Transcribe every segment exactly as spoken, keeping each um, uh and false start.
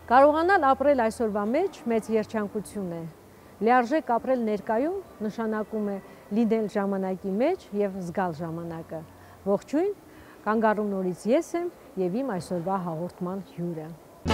Կարողանալ ապրել այսօրվա մեջ մեծ երջանկություն է։ Լիարժեք ապրել ներկայում նշանակում է լինել ժամանակի մեջ և զգալ ժամանակը։ Ողջույն, Կանգարում նորից ես եմ և իմ այսօրվա հաղորդման հյուրը։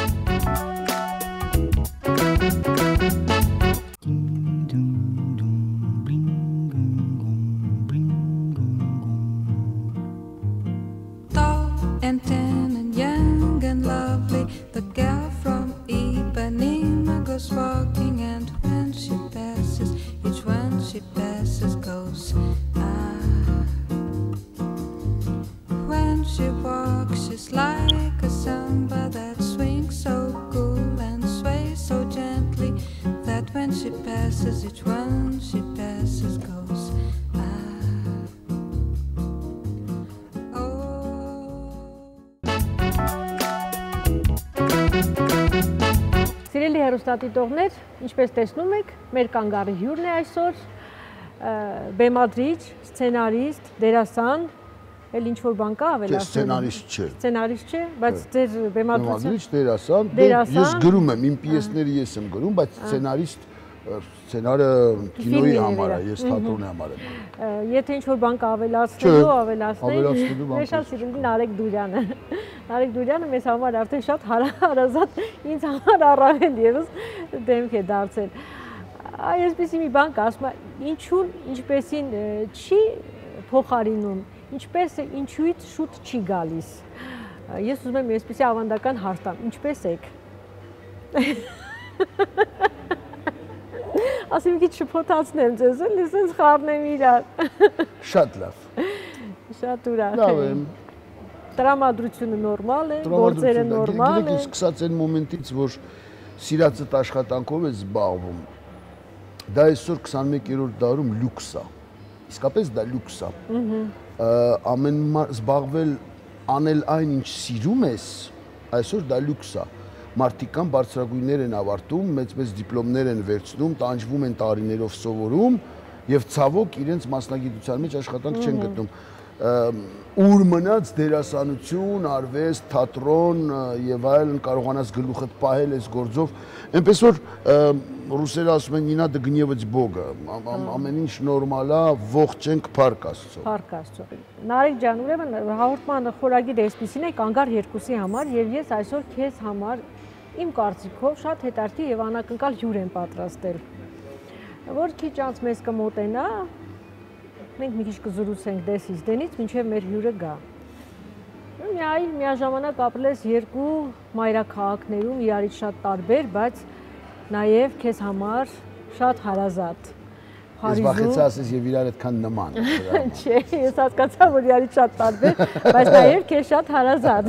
Walking, and when she passes, each one she passes goes ah. When she walks, she's like a samba that swings so cool and sways so gently that when she passes, each one she passes goes ah. Oh. Սիրելի հեռուստադիտողներ, ինչպես տեսնում եք, մեր Կանգարի հյուրն է այսօր, բեմադրիչ, սցենարիստ, դերասան, էլ ինչ-որ բան կա ավելացնելու։ Սցենարիստ չէ։ Սցենարիստ չէ, բայց ձեր բեմադրությունը։ Բեմադրիչ, դերասան, ես գրում եմ, իմ պիեսները ես եմ գրում, բայց սցենարիստ սցենարը կինոյի համար է, ես թատրոնի համար եմ։ Եթե ինչ-որ բան կա ավելացնելու, ավելացնենք, ես շատ սիրում եմ Նարեկ Դուրյանը։ Նարեկ Դուրյանը մեզ համար արդեն շատ հարազատ, ինձ համար առավել ևս դեմք է դարձել։ Այսպիսի մի բան կա, ասում է, ինչու՞ն ինչպեսին չի փոխարինում, ինչպես է, ինչուից շուտ չի գալիս։ Ես ուզում եմ այսպիսի ավանդական հարց տամ, ինչպես եք։ Ասեմ մի քիչ շփոթացնեմ ձեզ, էլի սենց խառնեմ իրար։ Շատ լավ։ Շատ ուրախ եմ։ Լավ եմ։ Տրամադրությունը նորմալ է, գործերը նորմալ են։ Գիտեք, սկսած այն մոմենտից, որ սիրածդ աշխատանքով ես զբաղվում, դա այսօր քսանմեկերորդ դարում լյուքս է։ Իսկապես դա լյուքս է։ Ամեն զբաղվել, անել այն, ինչ սիրում ես, այսօր դա լյուքս է։ Մարդիկ կան բարձրագույններ են ավարտում, մեծ-մեծ դիպլոմներ են վերցնում, տանջվում են տարիներով սովորում և ցավոք իրենց մասնագիտության մեջ աշխատանք չեն գտնում։ Ուր մնաց դերասանություն, արվեստ, թատրոն և այլն կարողանաս գլուխդ պահել այս գործով, այնպես որ ռուսերը ասում են «Նինա դը գնևծ բոգը», ամեն ինչ նորմալ է, ողջ ենք, փառք Աստծո։ Փառք Աստծո։ Նարեկ ջան, ուրեմն հաղորդման խորագիրը այսպիսին է Կանգար երկուսի համար և ես այսօր քեզ համար իմ կարծիքով շատ հետաքրքիր և անակնկալ հյուր եմ պատրաստել, որ քիչ անց մեզ կմոտենա, մենք մի քիչ կզրուցենք դեսից դենից, մինչև մեր հյուրը գա։ Միայն միաժամանակ ապրել ես երկու մայրաքաղաքներում իրարից շատ տարբեր, բայց նաև քեզ համար շատ հարազատ։ Ես վախեցա ասես և իրար այդքան նման։ Չէ, ես հասկացա, որ իրարից շատ տարբեր, բայց նաև քեզ շատ հարազատ։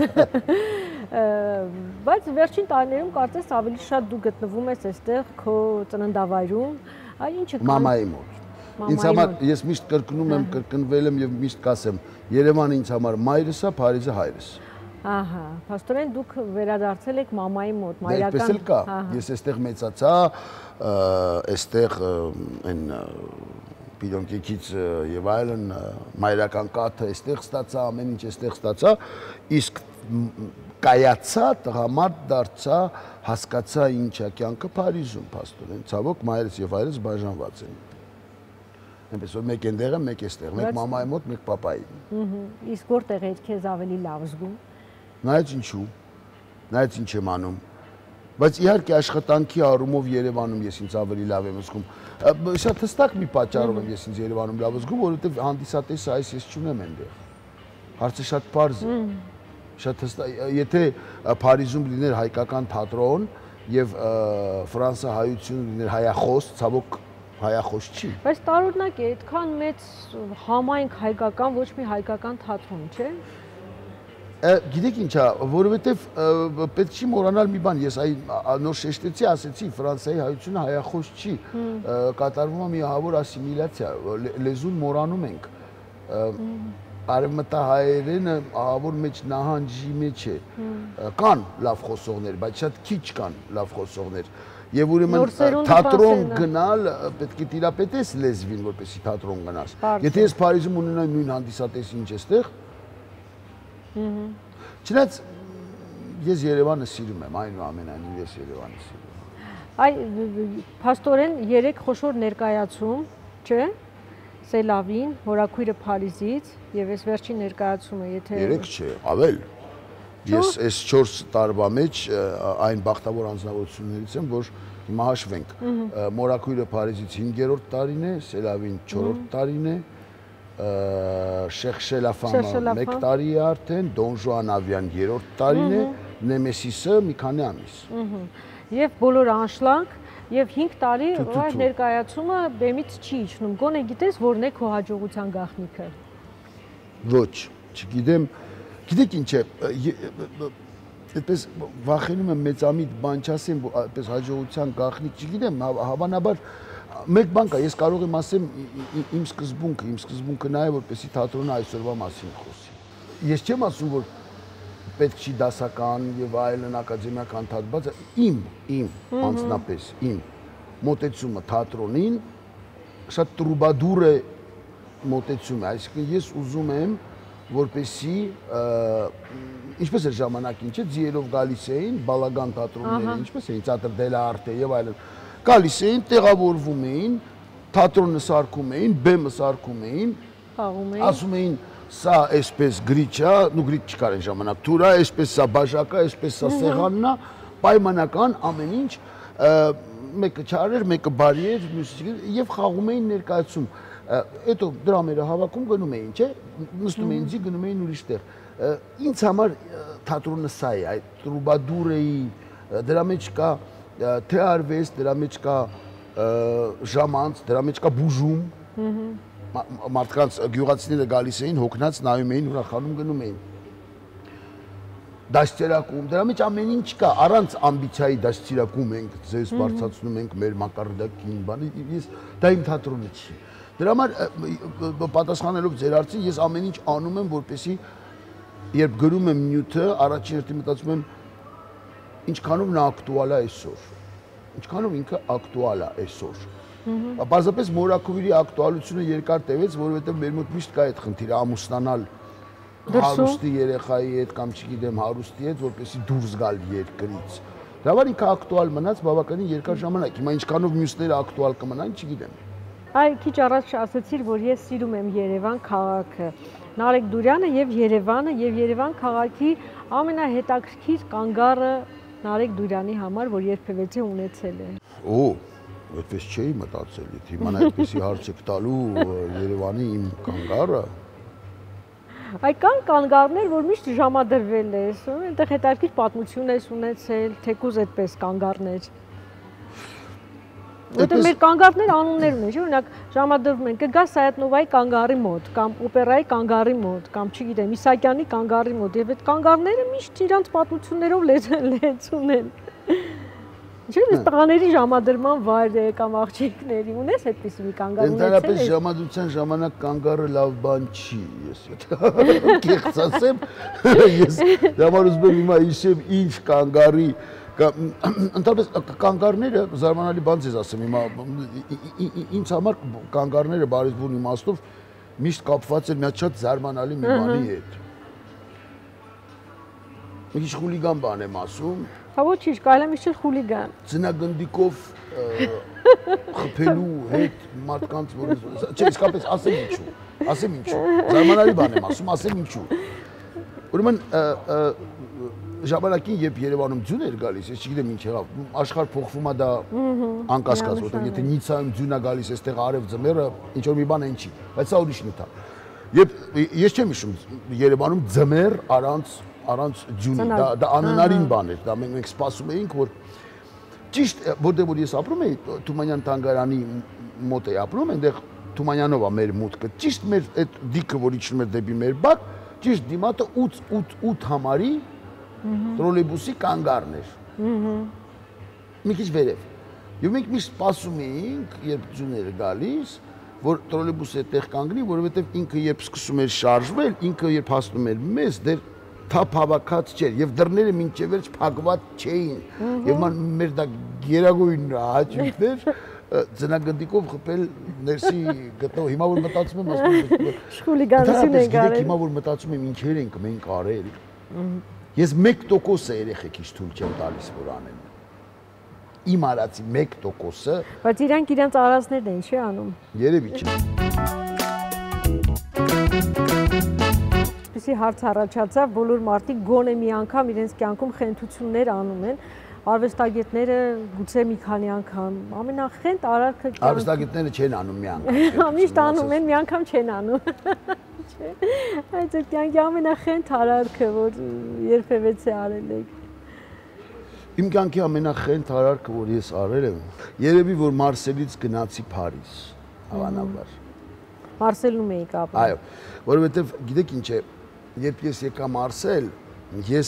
Բայց վերջին տարիներում կարծես ավելի շատ դու գտնվում ես այստեղ քո ծննդավայրում, այ ինչը կան։ Մամայի մոտ։ Ինձ համար ես միշտ կրկնում եմ, կրկնվել եմ և միշտ կասեմ, Երևանը ինձ համար մայրս է, Փարիզը հայրս։ Ահա, փաստորեն դուք վերադարձել եք մամայի մոտ, մայրական։ Այդպես էլ կա, ես այստեղ մեծացա, այստեղ այն պիրոնկեքից և այլն մայրական կաթը այստեղ ստացա, ամեն ինչ այստեղ ստացա, իսկ կայացա, տղամարդ դարձա, հասկացա ինչ է կյանքը Փարիզում, փաստորեն, ցավոք մայրս և հայրս բաժանված են։ Այնպես որ մեկ այնտեղ եմ, մեկ էստեղ, մեկ մամայի մոտ, մեկ պապայի։ Իսկ որտեղ եք քեզ ավելի լավ զգում։ Նայած ինչու, նայած ինչ եմ անում, բայց իհարկե աշխատանքի առումով Երևանում ես ինձ ավելի լավ եմ զգում, շատ հստակ մի պատճառով եմ ես ինձ Երևանում լավ զգում, որովհետև հանդիսատեսը այս ես չունեմ այնտեղ, հարցը շատ պարզ է, շատ հստակ, եթե Փարիզում լիներ հայկական թատրոն և Ֆրանսա հայություն լիներ հայախոս, ցավոք հայախոս չի։ Բայց տարօրինակ է, այդքան մեծ համայնք հայկական, ոչ մի հայկական թատրոն, չէ։ Գիտեք ինչ է, որովհետև պետք չի մոռանալ մի բան, ես նոր շեշտեցի, ասեցի, Ֆրանսիայի հայությունը հայախոս չի, կատարվում է մի ահավոր ասիմիլյացիա, լեզուն մոռանում ենք, արևմտահայերենը ահավոր մեջ նահանջի մեջ է, կան լավ խոսողներ, բայց շատ քիչ կան լավ խոսողներ, և ուրեմն թատրոն գնալ պետք է տիրապետես լեզվին, որպեսզի թատրոն գնաս, եթե ես Փարիզում ունենամ նույն հանդիսատեսի ինչ էստեղ, չնայած Ես Երևանը սիրում եմ, այնուամենայնիվ ես Երևանը սիրում եմ։ Այ փաստորեն երեք խոշոր ներկայացում, չէ՞։ Սելավին, հորաքույրը Փարիզից եւ այս վերջին ներկայացումը, եթե Երեք չէ, ավել։ Ես այս չորս տարվա մեջ այն բախտավոր անձնավորություններից եմ, որ հիմա հաշվենք։ Մորաքույրը Փարիզից հինգերորդ տարին է, Սելավին չորրորդ տարին է, Շեխշելաֆանը մեկ տարի է արդեն, Դոն Ժուան Ավյան երրորդ տարին է, Նեմեսիսը մի քանի ամիս։ Եվ բոլոր անշլակ եւ հինգ տարի այդ ներկայացումը բեմից չի իջնում։ Գոնե գիտես որն է քո հաջողության գաղտնիքը։ Ոչ, չգիտեմ։ Գիտեք ինչ է, այդպես վախենում եմ մեծամիտ բան չասեմ, այդպես հաջողության գաղտնիք, չգիտեմ, հավանաբար մեկ բան կա, ես կարող եմ ասեմ իմ սկզբունքը, իմ սկզբունքը նա է, որպեսզի թատրոնը այսօրվա մասին խոսի։ Ես չեմ ասում, որ պետք չի դասական եւ այլն ակադեմիական թատրոնը, իմ, իմ անձնապես, իմ մոտեցումը թատրոնին շատ տրուբադուր է մոտեցում է, այսինքն ես ուզում եմ, որպեսզի ինչպես էր ժամանակին, չէ, ձիերով գալիս էին բալագան թատրոնները, ինչպես էին Թատր դե լ'Արտը եւ այլն, գալիս էին, տեղավորվում էին, թատրոնը սարքում էին, բեմը սարքում էին, ասում էին սա այսպես գրիչ է, նու գրիչ չկար այն ժամանակ, թուր է, այսպես սա բաժակ է, այսպես սա սեղանն է, պայմանական ամեն ինչ, մեկը չար էր, մեկը բարի էր, եւ խաղում էին ներկայացում։ Հետո դրամերը հավաքում գնում էին, չէ՞, նստում էին ձի, գնում էին ուրիշ տեղ։ Ինձ համար թատրոնը սա է, այդ տրուբադուրեի, դրա մեջ կա թե արվեստ, դրա մեջ կա ժամանց, դրա մեջ կա բուժում։ Մարդկանց գյուղացիները գալիս էին, հոգնած նայում էին, ուրախանում գնում էին։ Դաստիարակում, դրա մեջ ամեն ինչ կա, առանց ամբիցիայի դաստիարակում ենք, ձեզ բարձրացնում ենք մեր մակարդակին, բանի, ես դա իմ թատրոնը չի։ Դրա համար պատասխանելով ձեր հարցին, ես ամեն ինչ անում եմ, որպեսզի երբ գրում եմ նյութը, առաջին հերթին մտածում եմ ինչքանով նա ակտուալ է այսօր։ Ինչքանով ինքը ակտուալ է այսօր։ Պարզապես մորաքույրի ակտուալությունը երկար տևեց, որովհետև մեր մոտ միշտ կա այդ խնդիրը ամուսնանալ հարուստի երեխայի հետ կամ չգիտեմ հարուստի հետ, որպեսզի դուրս գալ երկրից։ Դրա համար ինքը ակտուալ մնաց բավականին երկար ժամանակ։ Հիմա ինչքանով մյուսները ակտուալ կմնան, չգիտեմ։ Այ քիչ առաջ ասացիր, որ ես սիրում եմ Երևան քաղաքը։ Նարեկ Դուրյանը եւ Երևանը եւ Երևան քաղաքի ամենահետաքրքիր կանգառը Նարեկ Դուրյանի համար, որ երբևէ ունեցել է։ Օ, այդպես չէի մտածել, հիմա այդպեսի հարց եք տալու Երևանի իմ կանգառը։ Այ կան կանգառներ, որ միշտ ժամադրվել ես, այնտեղ հետաքրքիր պատմություն ես ունեցել, թեկուզ այդպես կանգառներ։ Որտեղ մեր կանգառներ անուններ ունեն, օրինակ ժամադրվում են, կգա Սայաթնովայի կանգառի մոտ, կամ օպերայի կանգառի մոտ, կամ չգիտեմ, Իսակյանի կանգառի մոտ, եւ այդ կանգառները միշտ իրանց պատմություններով լեցուն են։ Չէ՞, այս տղաների ժամադրման վայր է կամ աղջիկների, ունես այդպիսի մի կանգառ ունեցել։ Ընդհանրապես ժամադրության ժամանակ կանգառը լավ բան չի, ես կեղծ ասեմ, ես դամար ուզում եմ հիմա հիշեմ ինչ կանգառի Ընդհանրապես կանգառները զարմանալի բան ձեզ ասեմ, հիմա ինձ համար կանգառները բարեզբուն իմաստով միշտ կապված են մի շատ զարմանալի մի բանի հետ։ Մի քիչ խուլիգան բան եմ ասում։ Հա ոչինչ, կարելի է միշտ խուլիգան։ Ձնագնդիկով խփելու հետ մարդկանց որ չէ, իսկապես ասեմ ինչու, ասեմ ինչու։ Զարմանալի բան եմ ասում, ասեմ ինչու։ Ուրեմն ժամանակին երբ Երևանում ձյուն էր գալիս, ես չգիտեմ ինչ եղավ, աշխարհ փոխվում է դա անկասկած, որտեղ եթե Նիցայում ձյուն է գալիս, այստեղ արև ձմեռը, ինչ որ մի բան այն չի, բայց սա ուրիշ նյութ է։ Եվ ես չեմ հիշում Երևանում ձմեռ առանց առանց ձյունի, դա դա անհնարին բան էր, դա մենք մենք սպասում էինք, որ ճիշտ որտեղ որ ես ապրում էի, Թումանյան թանգարանի մոտ էի ապրում, այնտեղ Թումանյանով է մեր մուտքը, ճիշտ մեր այդ դիքը, որ իջնում էր դեպի մեր բակ, ճիշտ դիմատը ութ համարի տրոլեյբուսի կանգառն էր։ Մի քիչ վերև։ Եվ մենք միշտ սպասում էինք, երբ ձյունը գալիս, որ տրոլեյբուսը այդտեղ կանգնի, որովհետև ինքը երբ սկսում էր շարժվել, ինքը երբ հասնում էր մեզ, դեռ թափ հավաքած չէր, եւ դռները մինչև վերջ փակված չէին։ Եվ մեր դա գերագույն հաճույքն էր ձնագնդիկով խփել ներսի գտնող։ Հիմա որ մտածում եմ, ասում եմ, խուլիգանություն ենք արել։ Հիմա որ մտածում եմ ինչեր ենք մենք արել։ Ես մեկ տոկոսը երեխեքից թույլ չեմ տալիս որ անեն։ Իմ արածի մեկ տոկոսը։ Բայց իրանք իրանց արածներն են չի անում։ Երևի չէ։ Այսպիսի հարց առաջացավ, բոլոր մարդիկ գոնե մի անգամ իրենց կյանքում խենթություններ անում են, արվեստագետները գուցե մի քանի անգամ, ամենախենթ արարքը կյանքում։ Արվեստագետները չեն անում մի անգամ։ Միշտ անում են, մի անգամ չեն անում։ Այդ կյանքի ամենախենթ արարքը, որ երբևէ արել եք։ Իմ կյանքի ամենախենթ արարքը, որ ես արել եմ, երևի որ Մարսելից գնացի Փարիզ, հավանաբար։ Մարսելում էիք ապրում։ Այո, որովհետև գիտեք ինչ է, երբ ես եկա Մարսել, ես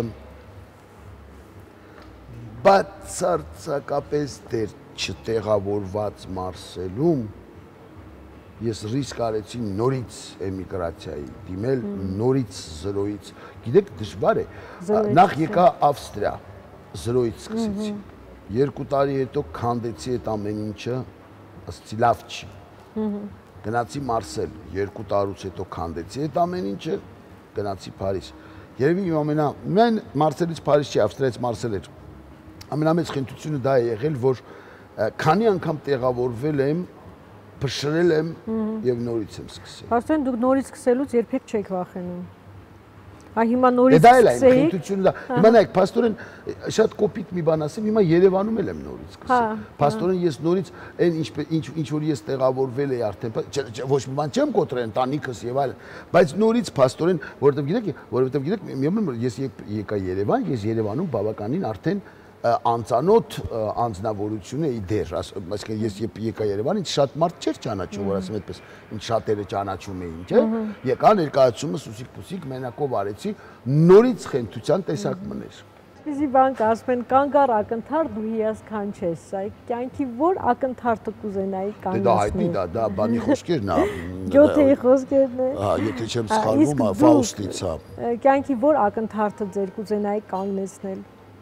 բացարձակապես դեռ չտեղավորված Մարսելում ես ռիսկ արեցի նորից էմիգրացիայի, դիմել նորից զրոյից, գիտեք դժվար է, նախ եկա Ավստրիա, զրոյից սկսեցի, երկու տարի հետո քանդեցի այդ ամեն ինչը, ասեցի լավ չի, գնացի Մարսել, երկու տարուց հետո քանդեցի այդ ամեն ինչը, գնացի Փարիզ, երևի իմ ամենա, մեն Մարսելից Փարիզ չի, Ավստրիայից Մարսել էր, ամենամեծ խնդությունը դա է եղել, որ քանի անգամ տեղավորվել եմ, փշրել եմ եւ նորից եմ սկսել։ Արդեն դուք նորից սկսելուց երբեք չեք վախենում։ Այ հիմա նորից սկսեիք։ Դա էլ է խնդությունը դա։ Հիմա նայեք, փաստորեն շատ կոպիտ մի բան ասեմ, հիմա Երևանում էլ եմ նորից սկսել։ Փաստորեն ես նորից այն ինչ ինչ որ ես տեղավորվել էի արդեն, ոչ մի բան չեմ կոտրել ընտանիքս եւ այլն, բայց նորից փաստորեն, որովհետեւ գիտեք, որովհետեւ գիտեք, մի ես եկա Երևան, ես Երևանում բավականին արդեն անծանոթ անձնավորություն էի դեր, այսինքն ես եկա Երևան, ինձ շատ մարդ չէր ճանաչում, որ ասեմ այդպես, ինձ շատերը ճանաչում էին, չէ՞։ Եկա ներկայացումը սուսիկ-պուսիկ մենակով արեցի, նորից խենթության տեսակ մներ։ Այսպիսի բան ասում են Kangar ակնթարթ դու հիասքանչ ես, այ կյանքի որ ակնթարթը կուզենայի կանգնեցնել։ Դա հայտնի դա, դա բանի խոսքերն է։ Գյոթեի խոսքերն է։ Հա, եթե չեմ սխալվում, Ֆաուստից է։ Կյանքի որ ակնթարթը ձեր կուզենայի կանգնեցնել։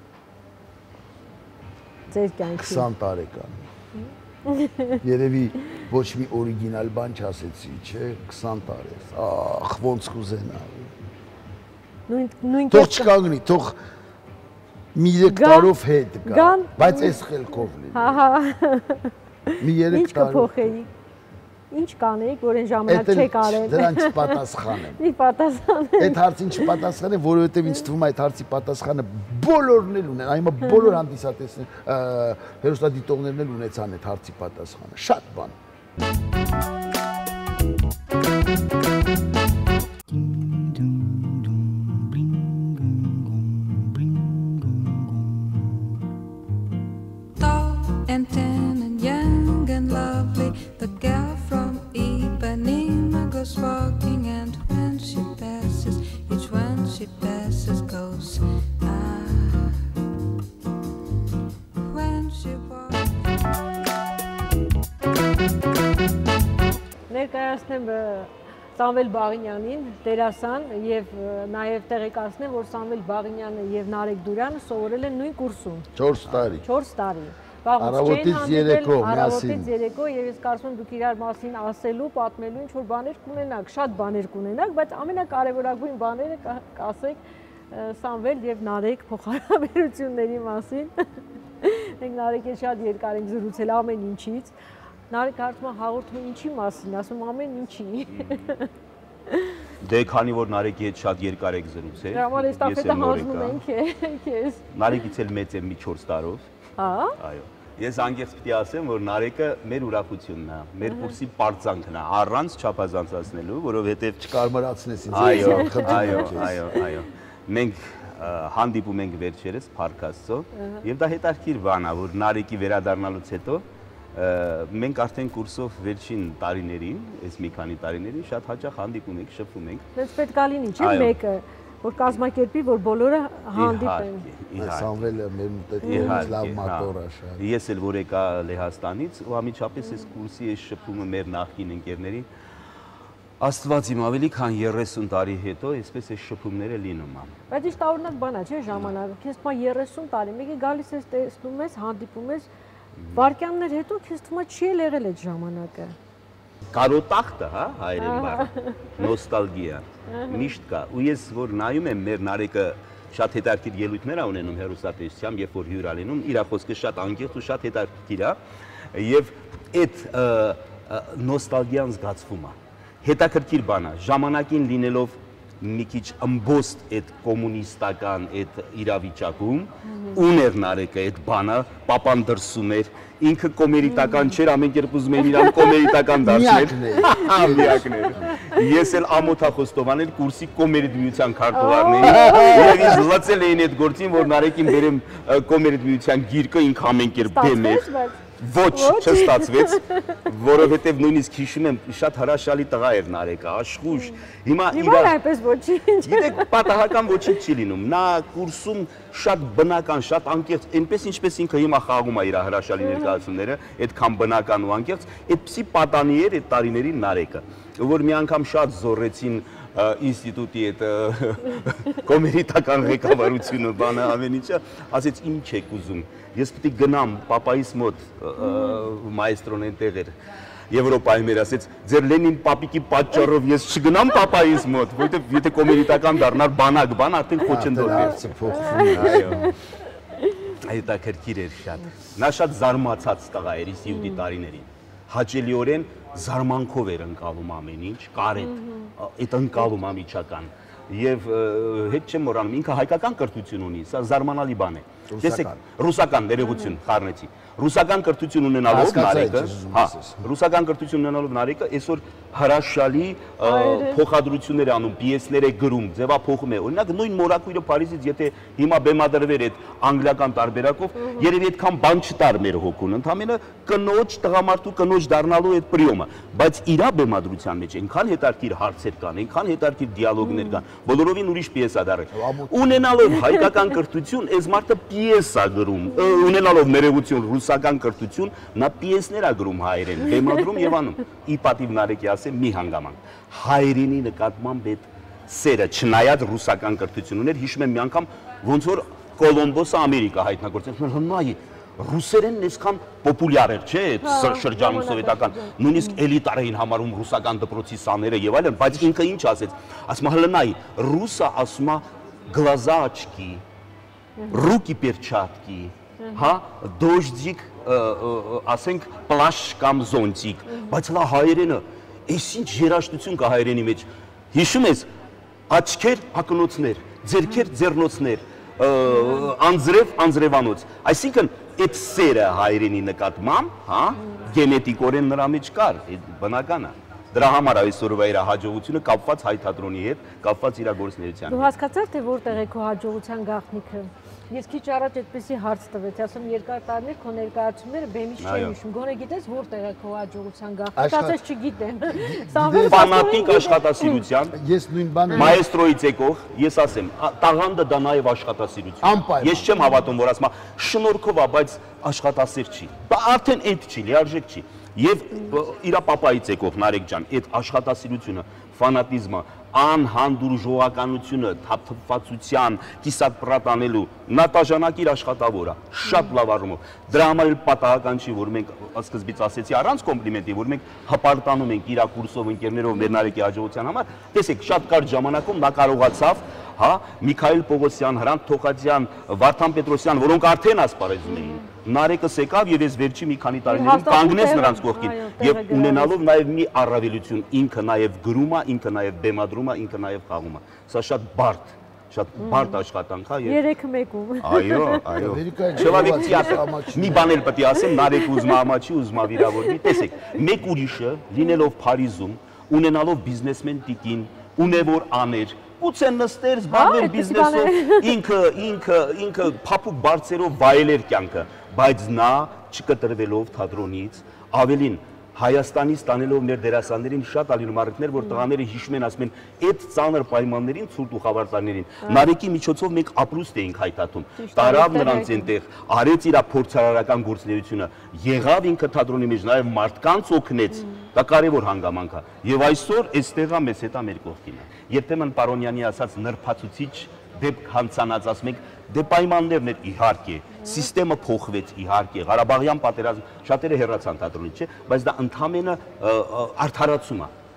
Ձեր կյանքի քսան տարեկան։ Երևի ոչ մի օրիգինալ բան չասեցի, չէ, քսան տարի։ Ախ, ոնց կուզենա։ Նույն Թող չկանգնի, թող մի երեք տարով հետ գա, բայց այս խելքով լինի։ Հա, հա։ Մի երեք տարով։ Ինչ կփոխեի։ Ինչ կանեիք, որ այն ժամանակ չեք արել։ Դրան չպատասխանեմ։ Մի պատասխանեմ։ Այդ հարցին չպատասխանեմ, որովհետև ինձ թվում է այդ հարցի պատասխանը բոլորն էլ ունեն, այ հիմա բոլոր հանդիսատեսներ, հերոստատիտողներն էլ ունեցան այդ հարցի պատասխանը։ Շատ բան։ Walking and when she passes, each one she passes goes ah. When she walks. Ներկայացնեմ Սամվել Բաղինյանին, դերասան, եւ նաեւ տեղեկացնեմ, որ Սամվել Բաղինյանը եւ Նարեկ Դուրյանը սովորել են նույն կուրսում։ չորս տարի։ չորս տարի։ Առավոտից երեկո միասին։ Առավոտից երեկո եւ ես կարծում եմ դուք իրար մասին ասելու, պատմելու ինչ որ բաներ կունենաք, շատ բաներ կունենաք, բայց ամենակարևորագույն բաները կասեք Սամվել եւ Նարեկ փոխհարաբերությունների մասին։ Մենք Նարեկի հետ շատ երկար ենք զրուցել ամեն ինչից։ Նարեկ հարցում է հաղորդումը ինչի մասին, ասում ամեն ինչի։ Դե քանի որ Նարեկի հետ շատ երկար եք զրուցել։ Դրա համար էստաֆետը հանձնում ենք քեզ։ Նարեկից էլ մեծ եմ մի չորս տարով։ Հա։ Այո։ Ես անգերց պիտի ասեմ, որ Նարեկը մեր ուրախությունն է, մեր կուրսի պարծանքն է, առանց չափազանցացնելու, որովհետև չկարմրացնես ինձ։ Այո, այո, այո, այո։ Մենք հանդիպում ենք վերջերս Փառք Աստծո, եւ դա հետաքրքիր բան է, որ Նարեկի վերադառնալուց հետո մենք արդեն կուրսով վերջին տարիներին, այս մի քանի տարիներին շատ հաճախ հանդիպում ենք, շփվում ենք։ Բայց պետք է լինի, չէ՞ մեկը, որ կազմակերպի, որ բոլորը հանդիպեն։ Սամվելը մեր մտերիմներից լավ մատոր է շատ։ Ես էլ որ եկա Լեհաստանից ու ամիջապես այս կուրսի այս շփումը մեր նախկին ընկերների Աստված իմ ավելի քան երեսուն տարի հետո այսպես այս շփումները լինում են։ Բայց ի՞նչ տարօրինակ բան է, չէ՞ ժամանակը։ Քեզ թվում է երեսուն տարի, մեկը գալիս ես, տեսնում ես, հանդիպում ես, վարքյաններ հետո քեզ թվում է չի էլ եղել այդ ժամանակը։ Կարոտախտը, հա, հայերեն բառը, նոստալգիա, միշտ կա։ Ու ես որ նայում եմ մեր Նարեկը շատ հետաքրքիր ելույթներ ա ունենում հեռուստատեսությամբ, երբ որ հյուր ա լինում, իր խոսքը շատ անկեղծ ու շատ հետաքրքիր ա, եւ այդ նոստալգիան զգացվում ա։ Հետաքրքիր բան ա, ժամանակին լինելով մի քիչ ըմբոստ այդ կոմունիստական այդ իրավիճակում ուներ Նարեկը այդ բանը, պապան դրսում էր, ինքը կոմերիտական չէր, ամեն կերպ ուզում էր իրան կոմերիտական դարձնել։ Միակն էր։ Ես էլ ամոթա Խոստովանել կուրսի կոմերիտ միության քարտուղարն էի, եւ ինձ լծել էին այդ գործին, որ Նարեկին բերեմ կոմերիտ միության գիրկը, ինքը ամեն կերպ դեմ էր։ Ոչ, չստացվեց, որովհետև նույնիսկ հիշում եմ շատ հրաշալի տղա էր Նարեկը, աշխույժ։ Հիմա Հիմա այնպես ոչինչ։ Գիտեք, պատահական ոչինչ չի լինում։ Նա կուրսում շատ բնական, շատ անկեղծ, այնպես ինչպես ինքը հիմա խաղում է իր հրաշալի ներկայացումները, այդքան բնական ու անկեղծ, այդպիսի պատանի էր այդ տարիների Նարեկը, որ մի անգամ շատ զորեցին ինստիտուտի այդ կոմերիտական ղեկավարությունը, բանը ամեն ինչը, ասեց ինչ եք ուզում, ես պետք է գնամ պապայիս մոտ, մայստրոն այնտեղ էր, Եվրոպայում էր, ասեց, ձեր Լենին պապիկի պատճառով ես չգնամ պապայիս մոտ, որովհետև եթե կոմերիտական դառնար բանակ բան, արդեն խոչընդոտ էր։ Հետաքրքիր էր շատ։ Նա շատ զարմացած տղա էր ինստիտուտի տարիներին։ Հաճելիորեն զարմանքով էր ընկալում ամեն ինչ, կարետ, այդ ընկալում ամիջական։ Եվ հետ չեմ մոռանում, ինքը հայկական կրթություն ունի, սա զարմանալի բան է։ Տեսեք, ռուսական ներողություն, խառնեցի։ Ռուսական կրթություն ունենալով Նարեկը, հա, ռուսական կրթություն ունենալով Նարեկը այսօր հրաշալի փոխադրություններ է անում, պիեսներ է գրում, ձևափոխում է։ Օրինակ նույն մորակույրը Փարիզից եթե հիմա բեմադրվեր այդ անգլիական տարբերակով, երևի այդքան բան չտար մեր հոգուն, ընդամենը կնոջ տղամարդու կնոջ դառնալու այդ պրիոմը, բայց իր բեմադրության մեջ այնքան հետաքրքիր հարցեր կան, այնքան հետաքրքիր դիալոգներ կան, բոլորովին ուրիշ պիես է դառել։ Ունենալով հայկական կրթություն, այս մարդը պիես է գրում, ունենալով ներողություն ռուսական կրթություն, նա պիեսներ է գրում հայերեն, բեմադրում եւ անում։ Ի պատիվ Նարեկի ասեմ մի հանգամանք։ Հայերենի նկատմամբ այդ սերը, չնայած ռուսական կրթություն ուներ, հիշում եմ մի անգամ ոնց որ Կոլոմբոսը Ամերիկա հայտնագործեց, նայ ռուսերենն այսքան պոպուլյար էր, չէ՞, այդ շրջանում սովետական, նույնիսկ էլիտար էին համարում ռուսական դպրոցի սաները եւ այլն, բայց ինքը ինչ ասեց, ասում է հլնայ, ռուսը ասում է глаза очки, руки перчатки, հա, դոժդիկ, ասենք պլաշ կամ զոնտիկ, բայց հլա հայերենը, այս ինչ երաժշտություն կա հայերենի մեջ, հիշում ես, աչքեր ակնոցներ, ձերքեր ձեռնոցներ, անձրև անձրևանոց, այսինքն այդ սերը հայերենի նկատմամբ, հա, գենետիկորեն նրա մեջ կար, բնական է։ Դրա համար այսօրվա իր հաջողությունը կապված հայ թատրոնի հետ, կապված իր գործունեության հետ։ Դու հասկացար, թե որտեղ է քո հաջողության գաղտնիքը։ Ես քիչ առաջ այդպեսի հարց տվեցի, ասում երկար տարիներ քո ներկայացումները բեմից չեմ հիշում, գոնե գիտես որտեղ է քո հաջողության գաղտնիքը, ասես չգիտեմ։ Ֆանատիկ աշխատասիրության, ես նույն բանը մայստրոից եկող, ես ասեմ, տաղանդը դա նաև աշխատասիրություն։ Ես չեմ հավատում, որ ասում շնորհքով է, բայց աշխատասեր չի։ Դա արդեն այդ չի, լիարժեք չի։ Եվ իր պապայից եկող Նարեկ ջան, այդ աշխատասիրությունը, ֆանատիզմը, անհանդուրժողականությունը, թափթփվածության, կիսատ պրատ անելու, նա տաժանակիր աշխատավոր է, շատ լավ առումով։ Դրա համար էլ պատահական չի, որ մենք սկզբից ասեցի առանց կոմպլիմենտի, որ մենք հպարտանում ենք իր կուրսով ընկերներով մեր Նարեկի հաջողության համար։ Տեսեք, շատ կարճ ժամանակում նա կարողացավ, հա, Միքայել Պողոսյան, Հրանտ Թոխածյան, Վարդան Պետրոսյան, որոնք արդեն ասպարեզում էին։ Նարեկս եկավ եւ ես վերջի մի քանի տարիներում կանգնեց նրանց կողքին եւ ունենալով նաեւ մի առավելություն, ինքը նաեւ գրում է, ինքը նաեւ բեմադրում է, ինքը նաեւ խաղում է։ Սա շատ բարդ, շատ բարդ աշխատանք է եւ երեք մեկում։ Այո, այո։ Չվավիք մի բան էլ պետք է ասեմ, Նարեկ ուզում է ամաչի, ուզում է վիրավորվի։ Տեսեք, մեկ ուրիշը լինելով Փարիզում, ունենալով բիզնեսմեն տիկին, ունևոր աներ, Գուցե նստեր, զբաղվեր բիզնեսով, ինքը, ինքը, ինքը փափուկ բարձերով վայելեր կյանքը, բայց նա չկտրվելով թատրոնից, ավելին Հայաստանից տանելով մեր դերասաններին շատ ալինում առիթներ, որ տղաները հիշում են, ասում են, այդ ծանր պայմաններին, ցուրտ ու խավարտարներին, Նարեկի միջոցով մենք ապրուստ էինք հայտատում, տարավ նրանց այնտեղ, արեց իր փորձարարական գործունեությունը, եղավ ինքը թատրոնի մեջ, նաև մարդկանց օգնեց, դա կարևոր հանգամանք է, եւ այսօր այստեղ է մեզ հետ է մեր կողքինը։ Երբեմն Պարոնյանի ասած նրբացուցիչ դեպք հանցանած, ասում ենք, դե պայմաններն էր իհարկե, սիստեմը փոխվեց իհարկե, Ղարաբաղյան պատերազմ, շատերը հեռացան թատրոնից, չէ, բայց դա ընդհանրապես արդարացում է,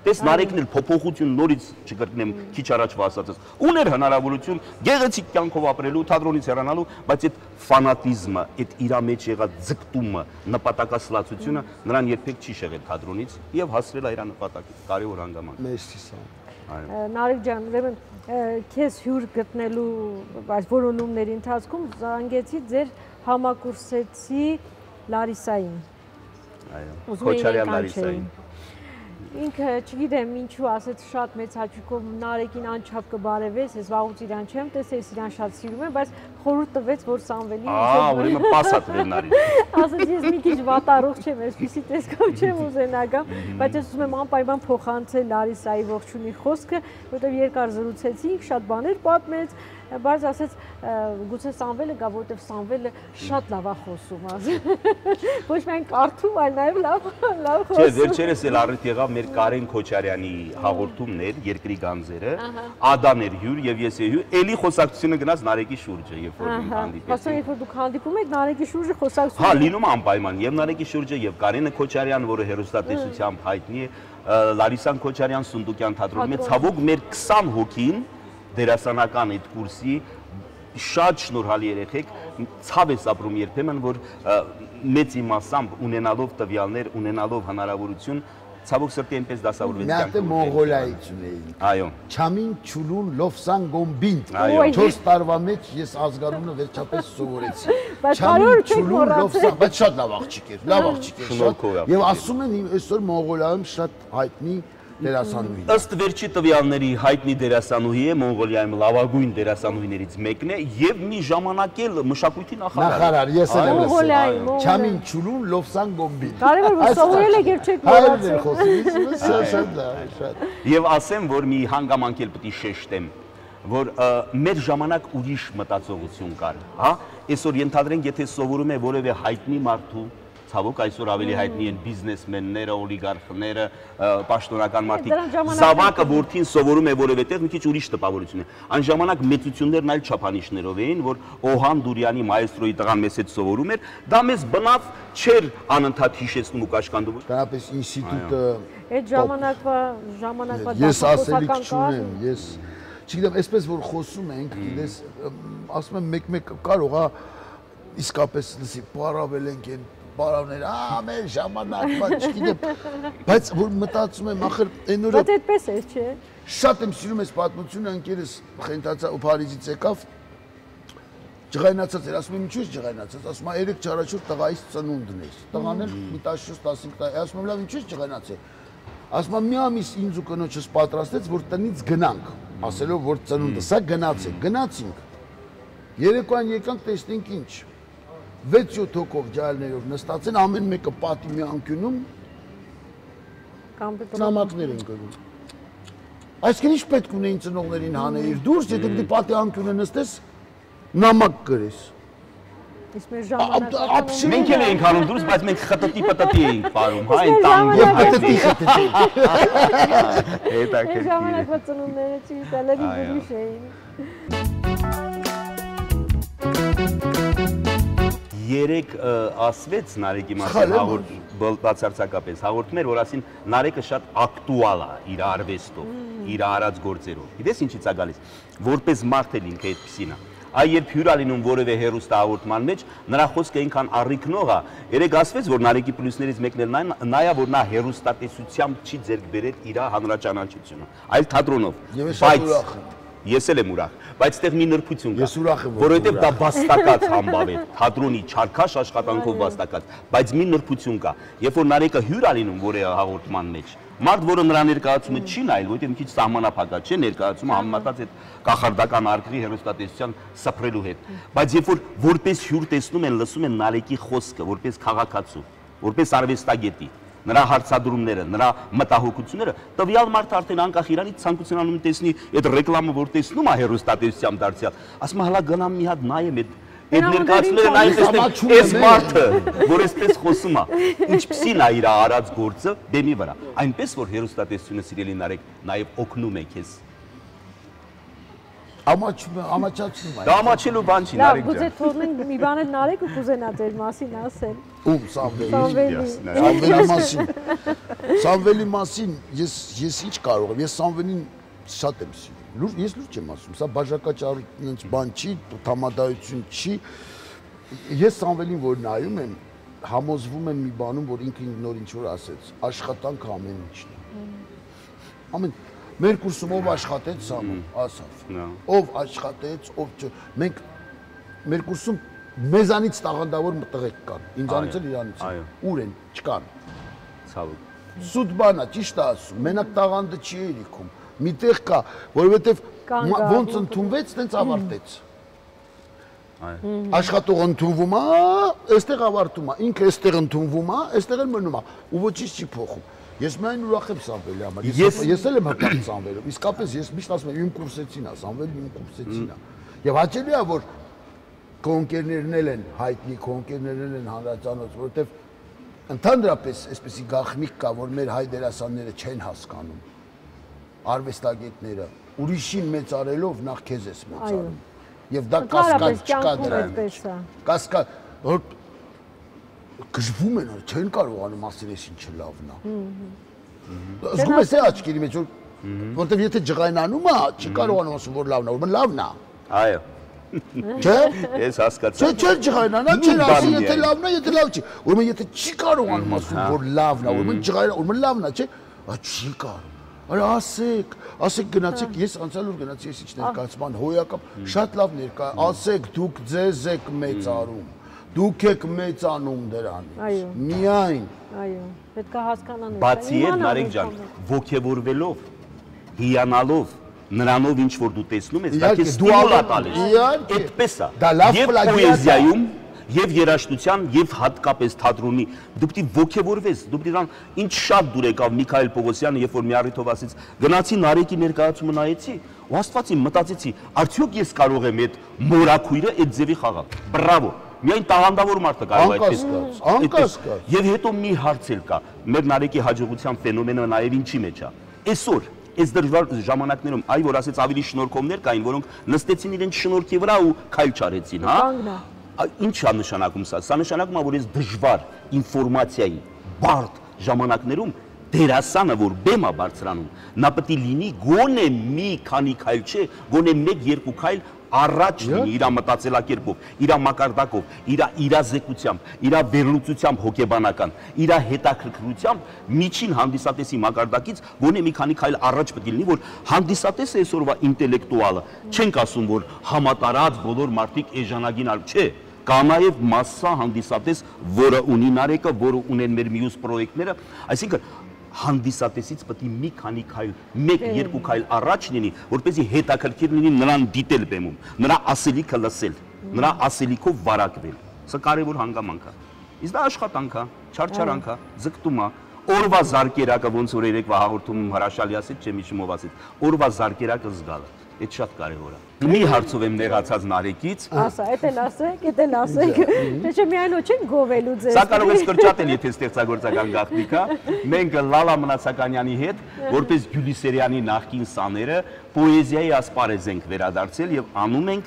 Տես Նարեկն էլ փոփոխություն նորից չկրկնեմ քիչ առաջվա ասածս։ Ուներ հնարավորություն գեղեցիկ կյանքով ապրելու, թատրոնից հեռանալու, բայց այդ ֆանատիզմը, այդ իր մեջ եղած ձգտումը, նպատակասլացությունը նրան երբեք չի շեղել թատրոնից եւ հասրել է իր նպատակին։ Կարևոր հանգամանք։ Մերսի սա։ Նարեկ ջան, ուրեմն քեզ հյուր գտնելու այս որոնումների ընթացքում զանգեցի ձեր համակուրսեցի Լարիսային։ Այո։ Քոչարյան Լարիսային։ Ինքը չգիտեմ ինչու ասեց շատ մեծ հաճույքով Նարեկին անչափ կբարևես, ես վաղուց իրան չեմ տեսել, ես իրան շատ սիրում եմ, բայց խորհուրդ տվեց, որ Սամվելի Ահա, ուրեմն պասա տվեց Նարին։ Ասեց ես մի քիչ վատառող չեմ, այսպեսի տեսքով չեմ ուզենա գամ, բայց ես ուզում եմ անպայման փոխանցել Լարիսայի ողջունի խոսքը, որովհետև երկար զրուցեցինք, շատ բաներ պատմեց, բայց ասեց գուցե Սամվելը գա, որովհետև Սամվելը շատ լավ է խոսում, ոչ միայն կարդում, այլ նաև լավ լավ խոսում։ Չէ, վերջերս էլ առիթ եղավ մեր Կարեն Քոչարյանի հաղորդումներ, Երկրի գանձերը, Ադան էր հյուր եւ ես էի հյուր, էլի խոսակցությունը գնաց Նարեկի շուրջը, երբ որ մենք հանդիպեցինք։ Հասա երբ որ դուք հանդիպում եք Նարեկի շուրջը խոսակցություն։ Հա, լինում է անպայման եւ Նարեկի շուրջը եւ Կարենը Քոչարյան, որը հերոստատեսությամբ հայտնի է, Լարիսան Քոչարյան Սունդուկյան թատրոնի մեջ, ցավոք մեր քսան հոգին դերասանական այդ կուրսի շատ շնորհալի երեխեք, ցավ ես ապրում երբեմն, որ մեծ իմասամբ ունենալով տվյալներ, ունենալով հնարավորություն, ցավոք սրտի այնպես դասավորվեց կյանքը։ Մի հատ մոնղոլիայից ունեին։ Այո։ Չամին Չուլուն Լովսան Գոմբինդ։ Այո։ չորս տարվա մեջ ես ազգանունը վերջապես սովորեցի։ Բայց բարօր չեք մոռացել։ Բայց շատ լավ աղջիկ էր, լավ աղջիկ էր։ Եվ ասում են այսօր Մոնղոլիայում շատ հայտնի դերասանուհի։ Ըստ վերջի տվյալների հայտնի դերասանուհի է, Մոնղոլիայում լավագույն դերասանուհիներից մեկն է եւ մի ժամանակ էլ մշակույթի նախարար։ Նախարար, ես էլ եմ լսել։ Չամին Չուլուն Լովսան Գոմբին։ Կարևոր որ սովորել եք եւ չեք մոռացել։ Եվ ասեմ, որ մի հանգամանք էլ պետք է շեշտեմ, որ մեր ժամանակ ուրիշ մտածողություն կար, հա? Այսօր ենթադրենք, եթե սովորում է որևէ հայտնի մարդու, ցավոք այսօր ավելի հայտնի են բիզնեսմենները, օլիգարխները, պաշտոնական մարդիկ, զավակը որդին սովորում է որևէ տեղ, մի քիչ ուրիշ տպավորություն է։ Այն ժամանակ մեծություններն այլ չափանիշներով էին, որ Օհան Դուրյանի մայստրոյի տղան մեզ հետ սովորում էր, դա մեզ բնավ չէր անընդհատ հիշեցնում ու կաշկանդում։ Դրանպես ինստիտուտը այդ ժամանակվա ժամանակվա ես ասելիք չունեմ, ես չգիտեմ, այսպես որ խոսում ենք, դες ասում եմ մեկ-մեկ կարող է իսկապես լսի պարավել ենք են բարավներ, ա, մեր ժամանակվա, չգիտեմ, բայց որ մտածում եմ, ախր այն օրը։ Բայց այդպես է, չէ։ Շատ եմ սիրում այս պատմությունը, ընկերս խենթացա ու Փարիզից եկավ, ջղայնացած էր, ասում եմ ինչու՞ ես ջղայնացած, ասում եմ երեք չարաչուր տղայից ծնունդն էր, տղան էլ մի տասնչորս տասնհինգ տարի, ասում եմ լավ ինչու՞ ես ջղայնացել, ասում եմ մի ամիս ինձ ու կնոջս պատրաստեց, որ տնից գնանք, ասելով որ ծնունդը, սա գնաց է, գնացինք, երեկոյան եկանք տեսնենք ինչ, վեց-յոթ հոգով ջահելներով նստած են, ամեն մեկը պատի մի անկյունում նամակներ են գրում։ Այսինքն ինչ պետք ունեին ծնողներին հանեիր դուրս, եթե դու պատի անկյունը նստես, նամակ գրես։ Իսկ մեր ժամանակը մենք էլ էինք անում դուրս, բայց մենք խտտի պտտի էինք πάρում, հա, այն տանգ եւ խտտի խտտի։ Հետա մեր ժամանակվա ծնունդները չգիտելերի ուրիշ էին։ Երեք ասվեց Նարեկի մասին հաղորդ բացարձակապես հաղորդում էր, որ ասին Նարեկը շատ ակտուալ է իր արվեստով, իր արած գործերով։ Գիտես ինչից է գալիս, որպես մարդ էլ ինքը այդպեսին է։ Այ երբ հյուր է լինում որևէ հերոստահաղորդման մեջ, նրա խոսքը այնքան առիքնող է, երեք ասվեց, որ Նարեկի պլյուսներից մեկն էլ նա է, որ նա հերոստատեսությամբ չի ձեռք բերել իր հանրաճանաչությունը, այլ թատրոնով։ Բայց ես էլ եմ ուրախ, բայց այդտեղ մի նրբություն կա, որովհետև դա վաստակած համբավ է, թատրոնի չարքաշ աշխատանքով վաստակած, բայց մի նրբություն կա, երբ որ Նարեկը հյուր է լինում որևէ հաղորդման մեջ, մարդ, որը նրա ներկայացումը չի նայել, որովհետև մի քիչ սահմանափակած չէ ներկայացումը համեմատած այդ կախարդական արկղի հերոստատեսության սփռելու հետ, բայց երբ որ որպես հյուր տեսնում են, լսում են Նարեկի խոսքը, որպես քաղաքացու, որպես արվեստագետի, նրա հարցադրումները, նրա մտահոգությունները, տվյալ մարդը արդեն անկախ իրանից ցանկություն անում տեսնի այդ ռեկլամը, որ տեսնում է հերոստատեսությամբ դարձյալ, ասում է հալա գնամ մի հատ նայեմ այդ այդ ներկայացնելը նայեմ տեսնեմ այս մարդը, որ այսպես խոսում է, ինչպիսին է իր արած գործը բեմի վրա, այնպես որ հերոստատեսությունը սիրելի Նարեկ նաև օգնում է քեզ։ Ամաչացնում է։ Դա ամաչելու բան չի, Լավ, Նարեկ գուցե ջան։ թողնենք մի բան էլ Նարեկը կուզենա ձեր մասին ասել։ Ում Սամվելի։ Սամվելի։ Սամվելի մասին։ Սամվելի մասին ես ես ինչ կարող եմ։ Ես Սամվելին շատ եմ սիրում։ Լուր ես լուրջ եմ ասում, սա բաժակաճառույց բան չի, համադայություն չի։ Ես Սամվելին որ նայում եմ, համոզվում եմ մի բանում, որ ինքը նոր ինչ որ ասեց, աշխատանքը ամեն ինչն է։ Ամեն մեր կուրսում ով աշխատեց Սամոն, ասավ։ Ով աշխատեց, ով մենք մեր կուրսում մեզանից տաղանդավոր տղեկ կան, ինձանից էլ իրանից։ Ուր են, չկան։ Ցավոք։ Սուտ բան է, ճիշտ է ասում, մենակ տաղանդը չի երիքում։ Միտեղ կա, որովհետև ոնց ընդունվեց, տենց ավարտեց։ Աշխատողը ընդունվում է, այստեղ ավարտում է, ինքը այստեղ ընդունվում է, այստեղ էլ մնում է, ու ոչինչ չի փոխում։ Ես միայն ուրախ եմ Սամվելի համար, ես էլ եմ հպարտ Սամվելով, իսկապես ես միշտ ասում եմ իմ կուրսեցին է, Սամվելն իմ կուրսեցին է։ Եվ հաճելի է, որ քո ընկերներն էլ են հայտնի, քո ընկերներն են հանրածանոց, որովհետև ընդհանրապես այսպեսի գաղտնիք կա, որ մեր հայ դերասանները չեն հասկանում, արվեստագետները, ուրիշին մեծարելով նախ քեզ ես մեծարում։ Եվ դա կասկած չկա դրանից։ Կասկած, որ գժվում են, չեն կարողանում ասել ես ինչը լավն է։ Զգում ես է աչքերի մեջ, որտեվ եթե ջղայնանում է, չի կարողանում ասում, որ լավն է, ուրեմն լավն է։ Այո։ Չէ։ Ես հասկացա։ Չէ, չէ, ջղայնանա, չէ, ասի եթե լավն է, եթե լավ չի։ Ուրեմն եթե չի կարողանում ասում, որ լավն է, ուրեմն ջղայնա, ուրեմն լավն է, չէ։ Ա չի կարող։ Արա ասեք, ասեք գնացեք, ես անցյալ օր գնացի ես ինչ ներկայացման հոյակապ, շատ լավ ներկա, ասեք դուք ձեզ եք մեծարում, դուք եք մեծանում դրանից, միայն։ Այո, պետք է հասկանան։ Բացի այդ, Նարեկ ջան, ոգևորվելով, հիանալով, նրանով ինչ որ դու տեսնում ես, դա քեզ ստիմուլ է տալիս։ Այդպես է։ Եվ պոեզիայում Եվ երաժշտության, եւ հատկապես թատրոնի դու պիտի ոգևորվես, դու պիտի դրան ինչ շատ դուր եկավ Միքայել Պողոսյանը, երբ որ մի առիթով ասեց, գնացի Նարեկի ներկայացումը նայեցի, ու աստվածի մտածեցի, արդյոք ես կարող եմ այդ մորաքույրը այդ ձևի խաղալ։ Բրավո։ Միայն տաղանդավոր մարդը կարող է այդպես։ Անկասկած։ Եվ հետո մի հարց էլ կա, մեր Նարեկի հաջողության ֆենոմենը նաեւ ինչի մեջ է։ Այսօր Այս դժվար ժամանակներում այ որ ասեց ավելի շնորհքովներ կային, որոնք նստեցին իրենց շնորհքի վրա ու քայլ չարեցին, հա։ Ինչ է նշանակում սա։ Սա նշանակում է, որ այս դժվար ինֆորմացիայի բարդ ժամանակներում դերասանը, որ բեմ է բարձրանում, նա պետք է լինի գոնե մի քանի քայլ չէ, գոնե մեկ-երկու քայլ առաջ լինի իր մտածելակերպով, իր մակարդակով, իր իրազեկությամբ, իր վերլուծությամբ հոգեբանական, իր հետաքրքրությամբ միջին հանդիսատեսի մակարդակից գոնե մի քանի քայլ առաջ պետք է լինի, որ հանդիսատեսը այսօրվա ինտելեկտուալը չենք ասում, որ համատարած բոլոր մարդիկ էժանագին ալ չէ, կա նաև մասսա հանդիսատես, որը ունի Նարեկը, որը ունեն մեր մյուս պրոյեկտները, այսինքն հանդիսատեսից պետք է մի քանի քայլ, մեկ-երկու քայլ առաջ լինի, որպեսզի հետաքրքիր լինի նրան դիտել բեմում, նրա ասելիքը լսել, նրա ասելիքով վարակվել։ Սա կարևոր հանգամանք է։ Իսկ դա աշխատանք է, չարչարանք է, ձգտում է։ Օրվա զարկերակը ոնց որ երեկվա հաղորդումում հրաշալի ասեց, չեմ հիշում ով ասեց, օրվա զարկերակը զգալը։ Այդ շատ կարևոր է։ Մի հարցով եմ նեղացած Նարեկից։ Ասա, էդ էլ ասեք, էդ էլ ասեք։ Թե չէ միայն ոչ են գովելու ձեզ։ Սա կարող է կրճատել, եթե ստեղծագործական գաղտնիք է։ Մենք Լալա Մնացականյանի հետ, որպես Գյուլիսերյանի նախկին սաները, պոեզիայի ասպարեզ ենք վերադարձել եւ անում ենք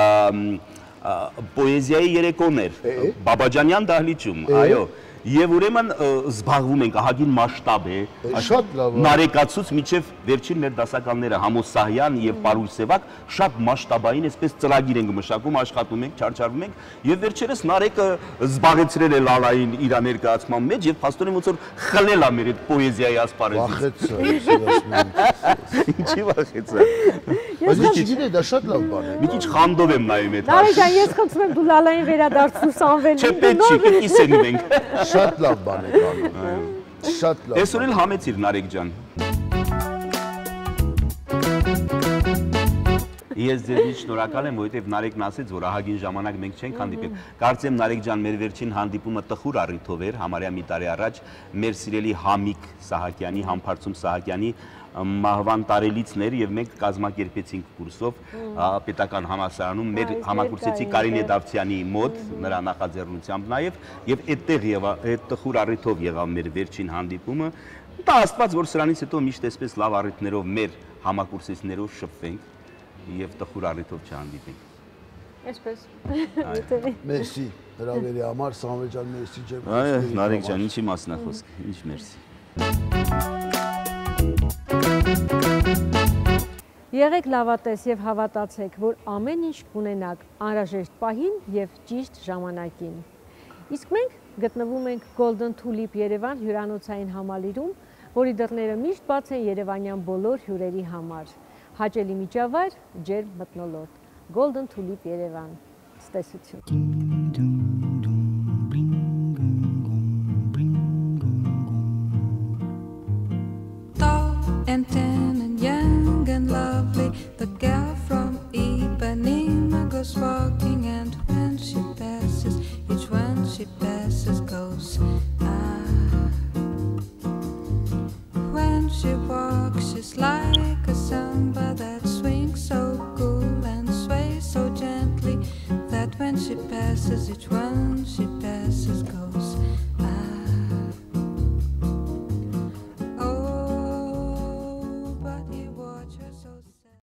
պոեզիայի երեկոներ Բաբաջանյան դահլիճում, այո։ Եվ ուրեմն զբաղվում ենք ահագին մասշտաբ է, շատ լավ է։ Նարեկացուց միջև վերջին մեր դասականները Համոսահյան եւ Պարուլ Սևակ շատ մասշտաբային այսպես ծրագիր ենք մշակում, աշխատում ենք, չարչարվում ենք եւ վերջերս Նարեկը զբաղեցրել է Լալային իր ներկայացման մեջ եւ փաստորեն ոնց որ խլել է մեր այդ պոեզիայի ասպարեզից։ Վախեցա։ Ինչի վախեցա։ Բայց գիտի, դա շատ լավ բան է։ Մի քիչ խանդով եմ նայում այդ։ Նարեկ ջան, ես խնդրում եմ դու Լալային վերադարձու Սամվելին։ Չէ, պետք չի, պետք է սենվենք։ Շատ լավ բան է կանում։ Շատ լավ։ Այսօր էլ համեցիր Նարեկ ջան։ Ես ձեզնից շնորհակալ եմ, որովհետև Նարեկն ասեց, որ ահագին ժամանակ մենք չենք հանդիպել։ Կարծեմ Նարեկ ջան, մեր վերջին հանդիպումը տխուր առիթով էր, համարյա մի տարի առաջ, մեր սիրելի Համիկ Սահակյանի, Համբարձում Սահակյանի մահվան տարելիցն էր եւ մենք կազմակերպեցինք կուրսով պետական համալսարանում մեր համակուրսեցի Կարինե Դավթյանի մոտ նրա նախաձեռնությամբ նաեւ եւ այդտեղ եւ այդ տխուր առիթով եղավ մեր վերջին հանդիպումը։ Դա աստված որ սրանից հետո միշտ այսպես լավ առիթներով մեր համակուրսեցիներով շփվենք եւ տխուր առիթով չհանդիպենք։ Այսպես։ Մերսի, հրավերի համար, Սամվել ջան, մերսի ջեր։ Այո, Նարեկ ջան, ինչի մասն է խոսքը, ինչ մերսի։ Եղեք լավատես եւ հավատացեք, որ ամեն ինչ կունենաք անհրաժեշտ պահին եւ ճիշտ ժամանակին։ Իսկ մենք գտնվում ենք Golden Tulip Երևան հյուրանոցային համալիրում, որի դռները միշտ բաց են երևանյան բոլոր հյուրերի համար։ Հաճելի միջավայր, ջերմ մթնոլորտ։ Golden Tulip Երևան։ Ցտեսություն։ And tan and young and lovely, the girl from Ipanema goes walking, and when she passes, each one she passes goes ah. When she walks, she's like a samba that swings so cool and sways so gently that when she passes, each one she passes goes.